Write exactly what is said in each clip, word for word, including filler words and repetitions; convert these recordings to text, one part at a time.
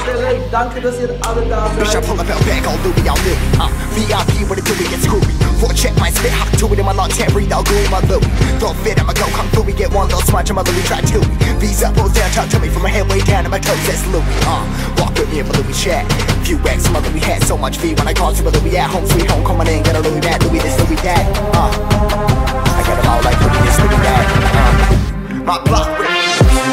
Stelle. Danke, dass ihr alle da seid. Bitch, I pull up out back, all Louis, all Louis. Uh, V I P, what it do, we get screwy. Four check my spit, hop to it in my long can't breathe, all gooey, my Louis. Don't fit, I'ma go come through, we get one little smudge, I'm a Louis, try to. V's up, pulls down, talk to me from my head way down to my toes, that's Louis. Uh, walk with me in my Louis chat. Few X, my Louis hat, so much V when I call to a Louis at home, sweet home, coming in, get a Louis that, Louis this, Louis that. Uh, I got them all like Louis this, Louis that. Uh, my block with me.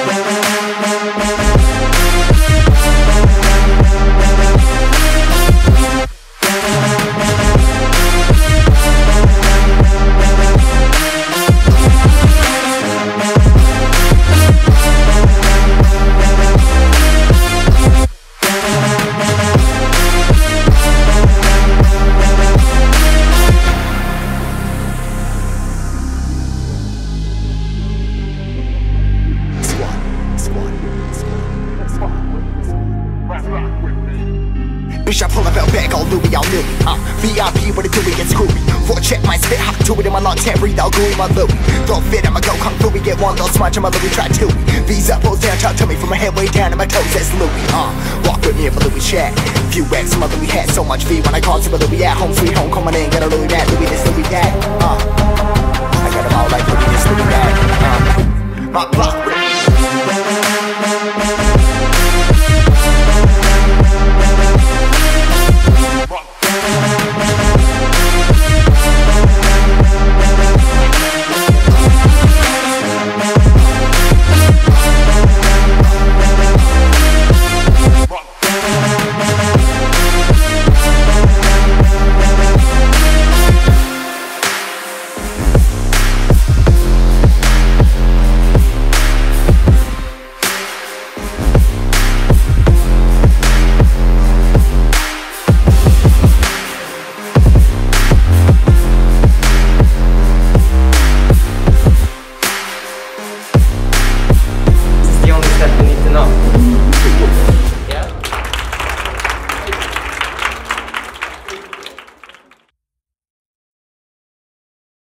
Bitch, I pull up out back, all Louis, all Louis. Uh, V I P, what it do, we get screwy. Four check my spit, hop to it in my long can't breathe, all gooey, my Louis. Don't fit, I'ma go come through, we get one little smudge, I'm a Louis, try to. V's up, pulls down, talk to me from my head way down to my toes, that's Louis. Uh, walk with me in my Louis chat. Few X, my Louis hat, so much V when I call to a Louis at home, sweet home, coming in, get a Louis that, Louis this, Louis that. Uh, I got them all like Louis this, Louis that. Uh, my block with me.